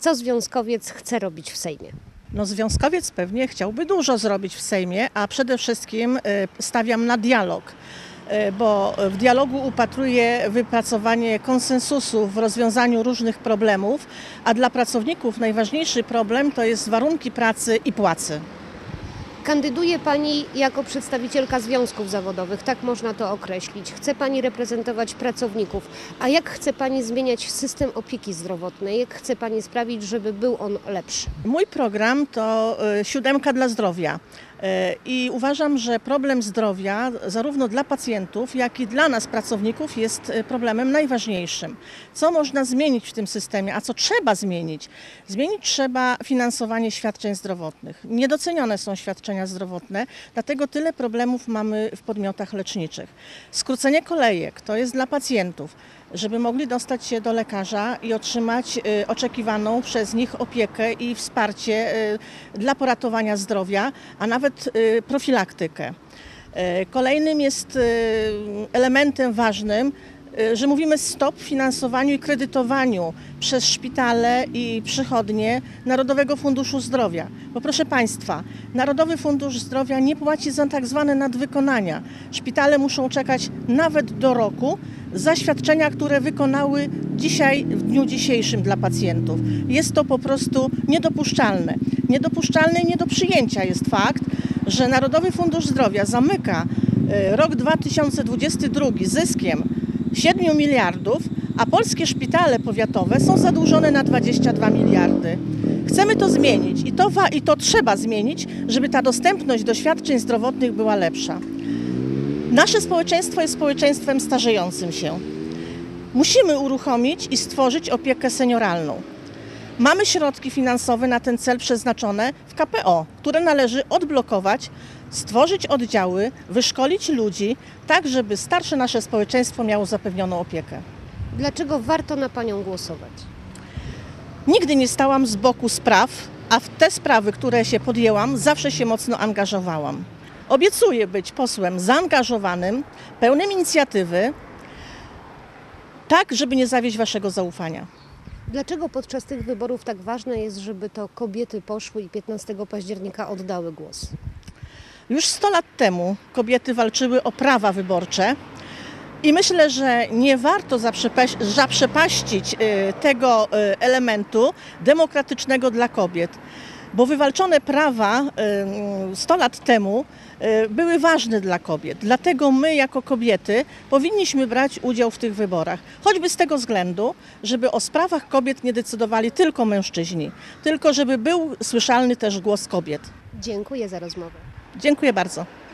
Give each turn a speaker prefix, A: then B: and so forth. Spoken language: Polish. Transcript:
A: Co związkowiec chce robić w Sejmie?
B: No, związkowiec pewnie chciałby dużo zrobić w Sejmie, a przede wszystkim stawiam na dialog, bo w dialogu upatruję wypracowanie konsensusu w rozwiązaniu różnych problemów, a dla pracowników najważniejszy problem to jest warunki pracy i płacy.
A: Kandyduje Pani jako przedstawicielka związków zawodowych, tak można to określić. Chce Pani reprezentować pracowników. A jak chce Pani zmieniać system opieki zdrowotnej? Jak chce Pani sprawić, żeby był on lepszy?
B: Mój program to 7 dla zdrowia. I uważam, że problem zdrowia zarówno dla pacjentów, jak i dla nas, pracowników, jest problemem najważniejszym. Co można zmienić w tym systemie, a co trzeba zmienić? Zmienić trzeba finansowanie świadczeń zdrowotnych. Niedocenione są świadczenia zdrowotne, dlatego tyle problemów mamy w podmiotach leczniczych. Skrócenie kolejek to jest dla pacjentów, żeby mogli dostać się do lekarza i otrzymać oczekiwaną przez nich opiekę i wsparcie dla poratowania zdrowia, a nawet profilaktykę. Kolejnym jest elementem ważnym, że mówimy stop finansowaniu i kredytowaniu przez szpitale i przychodnie Narodowego Funduszu Zdrowia. Bo proszę Państwa, Narodowy Fundusz Zdrowia nie płaci za tak zwane nadwykonania. Szpitale muszą czekać nawet do roku za świadczenia, które wykonały dzisiaj, w dniu dzisiejszym dla pacjentów. Jest to po prostu niedopuszczalne. Niedopuszczalne i nie do przyjęcia jest fakt, że Narodowy Fundusz Zdrowia zamyka rok 2022 zyskiem 7 miliardów, a polskie szpitale powiatowe są zadłużone na 22 miliardy. Chcemy to zmienić i to trzeba zmienić, żeby ta dostępność do świadczeń zdrowotnych była lepsza. Nasze społeczeństwo jest społeczeństwem starzejącym się. Musimy uruchomić i stworzyć opiekę senioralną. Mamy środki finansowe na ten cel przeznaczone w KPO, które należy odblokować, stworzyć oddziały, wyszkolić ludzi, tak żeby starsze nasze społeczeństwo miało zapewnioną opiekę.
A: Dlaczego warto na Panią głosować?
B: Nigdy nie stałam z boku spraw, a w te sprawy, które się podjęłam, zawsze się mocno angażowałam. Obiecuję być posłem zaangażowanym, pełnym inicjatywy, tak żeby nie zawieść Waszego zaufania.
A: Dlaczego podczas tych wyborów tak ważne jest, żeby to kobiety poszły i 15 października oddały głos?
B: Już 100 lat temu kobiety walczyły o prawa wyborcze i myślę, że nie warto zaprzepaścić tego elementu demokratycznego dla kobiet, bo wywalczone prawa 100 lat temu były ważne dla kobiet. Dlatego my jako kobiety powinniśmy brać udział w tych wyborach. Choćby z tego względu, żeby o sprawach kobiet nie decydowali tylko mężczyźni, tylko żeby był słyszalny też głos kobiet.
A: Dziękuję za rozmowę.
B: Dziękuję bardzo.